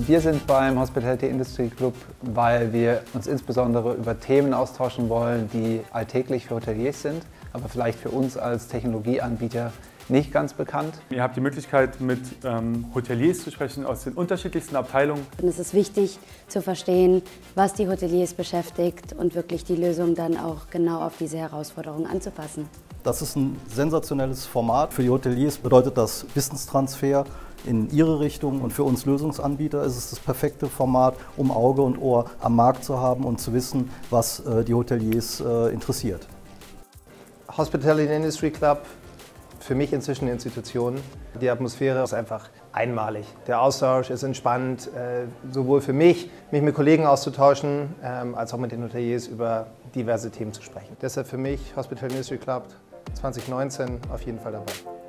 Wir sind beim Hospitality Industry Club, weil wir uns insbesondere über Themen austauschen wollen, die alltäglich für Hoteliers sind, aber vielleicht für uns als Technologieanbieter nicht ganz bekannt. Ihr habt die Möglichkeit, mit Hoteliers zu sprechen aus den unterschiedlichsten Abteilungen. Und es ist wichtig zu verstehen, was die Hoteliers beschäftigt und wirklich die Lösung dann auch genau auf diese Herausforderungen anzupassen. Das ist ein sensationelles Format. Für die Hoteliers bedeutet das Wissenstransfer in ihre Richtung und für uns Lösungsanbieter ist es das perfekte Format, um Auge und Ohr am Markt zu haben und zu wissen, was die Hoteliers interessiert. Hospitality Industry Club, für mich inzwischen eine Institution. Die Atmosphäre ist einfach einmalig. Der Austausch ist entspannt, sowohl für mich mit Kollegen auszutauschen, als auch mit den Hoteliers über diverse Themen zu sprechen. Deshalb für mich Hospitality Industry Club 2019 auf jeden Fall dabei.